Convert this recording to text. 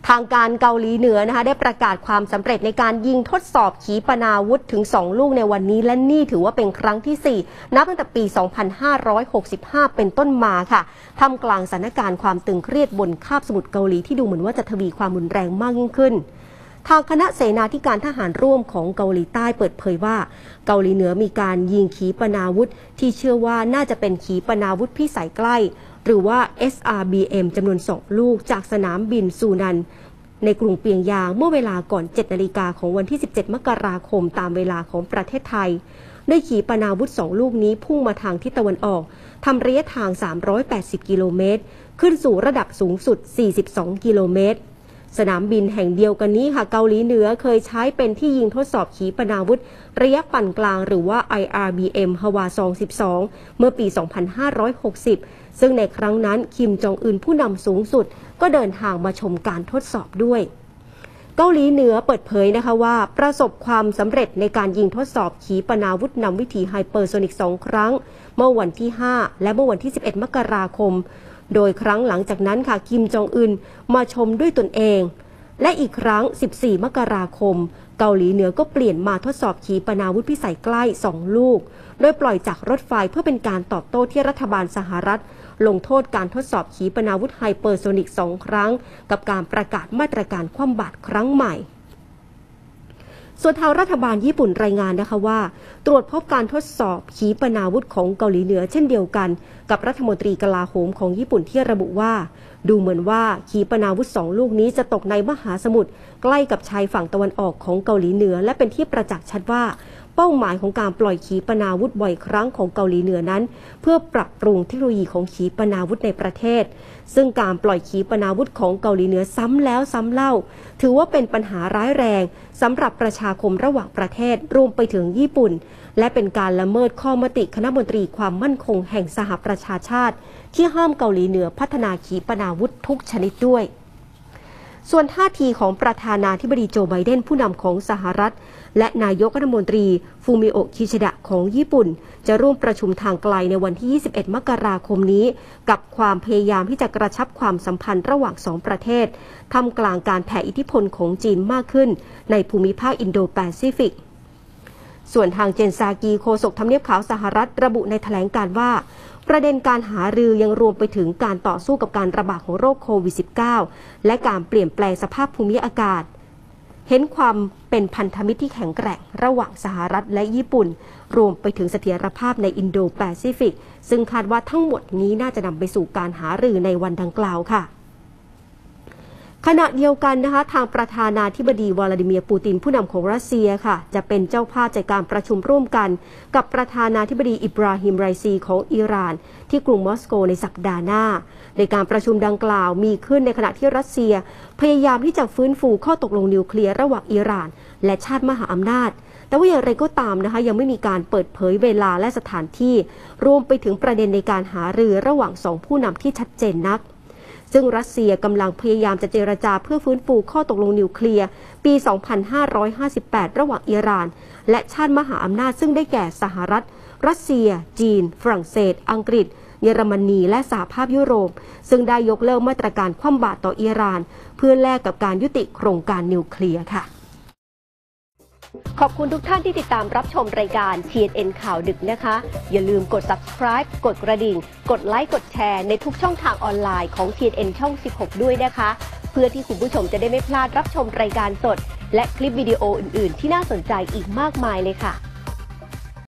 ทางการเกาหลีเหนือนะคะได้ประกาศความสำเร็จในการยิงทดสอบขีปนาวุธถึง2ลูกในวันนี้และนี่ถือว่าเป็นครั้งที่4นับตั้งแต่ปี 2565 เป็นต้นมาค่ะท่ามกลางสถานการณ์ความตึงเครียดบนคาบสมุทรเกาหลีที่ดูเหมือนว่าจะทวีความรุนแรงมากยิ่งขึ้นทางคณะเสนาธิการทหารร่วมของเกาหลีใต้เปิดเผยว่าเกาหลีเหนือมีการยิงขีปนาวุธที่เชื่อว่าน่าจะเป็นขีปนาวุธพิสัยใกล้หรือว่า SRBM จำนวน2ลูกจากสนามบินซูนันในกรุงเปียงยางเมื่อเวลาก่อน 7 นาฬิกาของวันที่ 17 มกราคมตามเวลาของประเทศไทยโดยขีปนาวุธ2ลูกนี้พุ่งมาทางทิศตะวันออกทำระยะทาง380กิโลเมตรขึ้นสู่ระดับสูงสุด42กิโลเมตรสนามบินแห่งเดียวกันนี้ค่ะเกาหลีเหนือเคยใช้เป็นที่ยิงทดสอบขีปนาวุธระยะปานกลางหรือว่า IRBM ฮวาซอง12เมื่อปี 2560ซึ่งในครั้งนั้นคิมจองอึนผู้นำสูงสุดก็เดินทางมาชมการทดสอบด้วยเกาหลีเหนือเปิดเผยนะคะว่าประสบความสำเร็จในการยิงทดสอบขีปนาวุธนำวิถีไฮเปอร์โซนิก2ครั้งเมื่อวันที่5และเมื่อวันที่11มกราคมโดยครั้งหลังจากนั้นค่ะคิมจองอึนมาชมด้วยตนเองและอีกครั้ง14มกราคมเกาหลีเหนือก็เปลี่ยนมาทดสอบขีปนาวุธพิสัยใกล้2ลูกโดยปล่อยจากรถไฟเพื่อเป็นการตอบโต้ที่รัฐบาลสหรัฐลงโทษการทดสอบขีปนาวุธไฮเปอร์โซนิก2ครั้งกับการประกาศมาตรการคว่ำบาตรครั้งใหม่ส่วนทางรัฐบาลญี่ปุ่นรายงานนะคะว่าตรวจพบการทดสอบขีปนาวุธของเกาหลีเหนือเช่นเดียวกันกับรัฐมนตรีกลาโหมของญี่ปุ่นที่ระบุว่าดูเหมือนว่าขีปนาวุธ2ลูกนี้จะตกในมหาสมุทรใกล้กับชายฝั่งตะวันออกของเกาหลีเหนือและเป็นที่ประจักษ์ชัดว่าเป้าหมายของการปล่อยขีปนาวุธบ่อยครั้งของเกาหลีเหนือนั้นเพื่อปรับปรุงเทคโนโลยีของขีปนาวุธในประเทศซึ่งการปล่อยขีปนาวุธของเกาหลีเหนือซ้ำแล้วซ้ำเล่าถือว่าเป็นปัญหาร้ายแรงสำหรับประชาคมระหว่างประเทศรวมไปถึงญี่ปุ่นและเป็นการละเมิดข้อมติคณะมนตรีความมั่นคงแห่งสหประชาชาติที่ห้ามเกาหลีเหนือพัฒนาขีปนาวุธทุกชนิดด้วยส่วนท่าทีของประธานาธิบดีโจไบเดนผู้นำของสหรัฐและนายกรัฐมนตรีฟูมิโอะคิชิดะของญี่ปุ่นจะร่วมประชุมทางไกลในวันที่ 21 มกราคมนี้กับความพยายามที่จะกระชับความสัมพันธ์ระหว่างสองประเทศท่ามกลางการแผ่อิทธิพลของจีนมากขึ้นในภูมิภาคอินโดแปซิฟิกส่วนทางเจนซากีโฆษกทำเนียบขาวสหรัฐระบุในแถลงการว่าประเด็นการหารือยังรวมไปถึงการต่อสู้กับการระบาดของโรคโควิด -19 และการเปลี่ยนแปลงสภาพภูมิอากาศเห็นความเป็นพันธมิตรที่แข็งแกร่งระหว่างสหรัฐและญี่ปุ่นรวมไปถึงเสถียรภาพในอินโดแปซิฟิกซึ่งคาดว่าทั้งหมดนี้น่าจะนำไปสู่การหารือในวันดังกล่าวค่ะขณะเดียวกันนะคะทางประธานาธิบดีวลาดิเมียร์ปูตินผู้นำของรัสเซียค่ะจะเป็นเจ้าภาพจัดการประชุมร่วมกันกับประธานาธิบดีอิบราฮิมไรซีของอิหร่านที่กรุงมอสโกในสัปดาห์หน้าในการประชุมดังกล่าวมีขึ้นในขณะที่รัสเซียพยายามที่จะฟื้นฟูข้อตกลงนิวเคลียร์ระหว่างอิหร่านและชาติมหาอำนาจแต่ว่าอย่างไรก็ตามนะคะยังไม่มีการเปิดเผยเวลาและสถานที่รวมไปถึงประเด็นในการหารือระหว่างสองผู้นำที่ชัดเจนนักซึ่งรัสเซียกำลังพยายามจะเจรจาเพื่อฟื้นฟูข้อตกลงนิวเคลียร์ปี 2558 ระหว่างอิหร่านและชาติมหาอำนาจซึ่งได้แก่สหรัฐรัสเซียจีนฝรั่งเศสอังกฤษเยอรมนีและสหภาพยุโรปซึ่งได้ยกเลิกมาตรการคว่ำบาตรต่ออิหร่านเพื่อแลกกับการยุติโครงการนิวเคลียร์ค่ะขอบคุณทุกท่านที่ติดตามรับชมรายการ TNN ข่าวดึกนะคะอย่าลืมกด subscribe กดกระดิ่งกดไลค์กดแชร์ในทุกช่องทางออนไลน์ของ TNN ช่อง 16 ด้วยนะคะเพื่อที่คุณผู้ชมจะได้ไม่พลาดรับชมรายการสดและคลิปวิดีโออื่นๆที่น่าสนใจอีกมากมายเลยค่ะ